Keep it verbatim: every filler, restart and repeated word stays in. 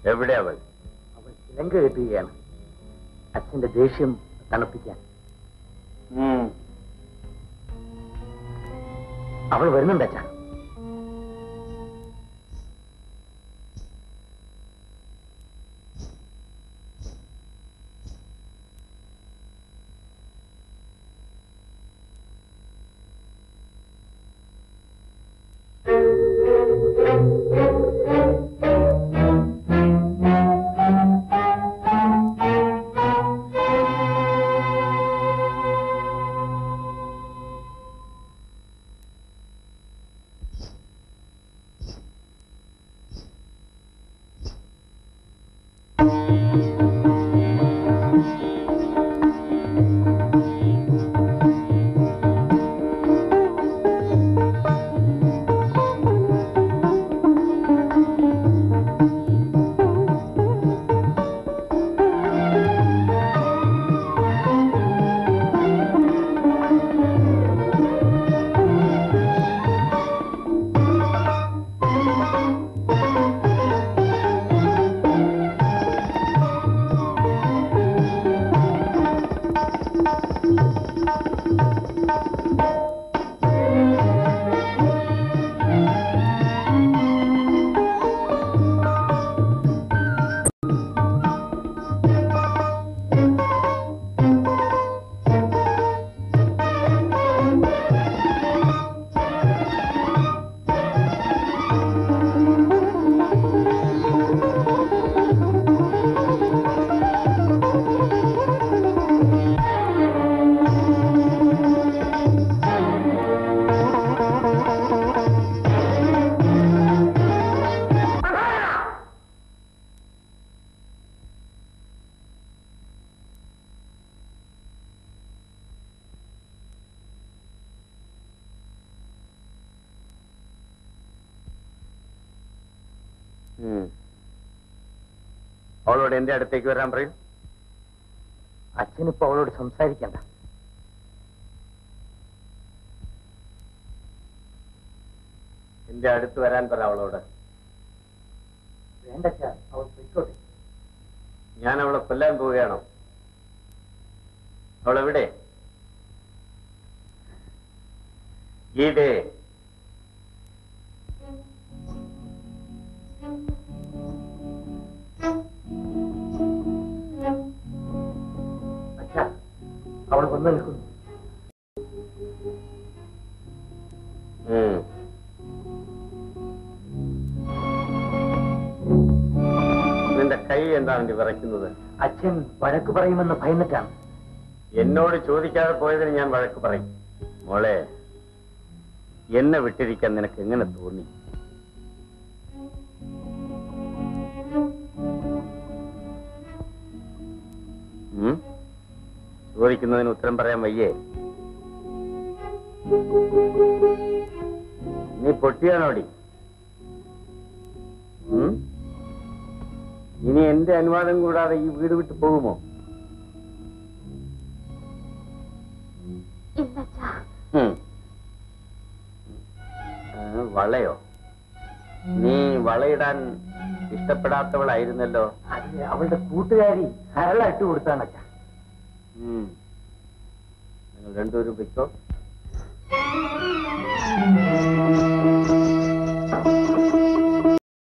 എവിടെ അവൾ? അവൾ ചിലങ്ക കെട്ടുകയാണ് അച്ഛന്റെ ദേഷ്യം തണുപ്പിക്കാൻ. അവൾ വരുന്നുണ്ട് അച്ഛാ. അവളോട് എന്റെ അടുത്തേക്ക് വരാൻ പറയും. അച്ഛനിപ്പോ അവളോട് സംസാരിക്കണ്ട. എന്റെ അടുത്ത് വരാൻ പറ അവളോട്. വേണ്ട അച്ഛാ, അവൾ പൊയ്ക്കോട്ടെ. ഞാൻ അവളെ കൊല്ലാൻ പോവുകയാണോ? അവളെവിടെ? ഗീതേ, അച്ഛാ, അവൾ വന്നു നിൽക്കുന്നു. നിന്റെ കൈ എന്താണ് വിറയ്ക്കുന്നത്? അച്ഛൻ വഴക്ക് പറയുമെന്ന് ഭയന്നിട്ടാണ്. എന്നോട് ചോദിക്കാതെ പോയതിന് ഞാൻ വഴക്ക് പറയും. മോളെ, എന്നെ വിട്ടിരിക്കാൻ നിനക്ക് എങ്ങനെ തോന്നി? ചോദിക്കുന്നതിന് ഉത്തരം പറയാൻ വയ്യേ? നീ പൊട്ടിയാണോടി? ഇനി എന്റെ അനുവാദം കൂടാതെ ഈ വീട് വിട്ടു പോകുമോ? വളയോ? നീ വളയിടാൻ ഇഷ്ടപ്പെടാത്തവളായിരുന്നല്ലോ. അവളുടെ കൂട്ടുകാരി സരള ഇട്ട് കൊടുത്താണ് അച്ഛാ. നിങ്ങൾ രണ്ടുപേരും വെച്ചോ.